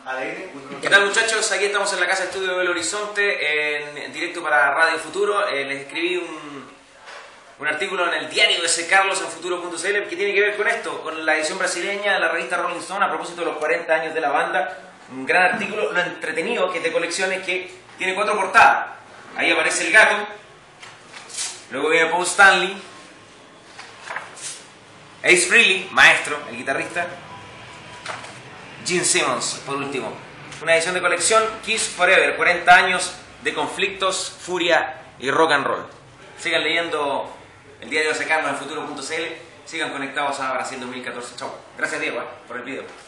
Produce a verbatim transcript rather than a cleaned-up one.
¿Qué tal, muchachos? Aquí estamos en la casa estudio de Belo Horizonte, en directo para Radio Futuro. Eh, les escribí un, un artículo en el diario de ese Carlos en futuro punto c l que tiene que ver con esto, con la edición brasileña de la revista Rolling Stone a propósito de los cuarenta años de la banda. Un gran artículo, lo entretenido, que es de colecciones, que tiene cuatro portadas. Ahí aparece el gato, luego viene Paul Stanley, Ace Frehley, maestro, el guitarrista, Gene Simmons, por último. Una edición de colección, Kiss Forever, cuarenta años de conflictos, furia y rock and roll. Sigan leyendo el diario de Carlos en futuro punto c l, sigan conectados a Brasil dos mil catorce. Chau. Gracias, Diego, eh, por el video.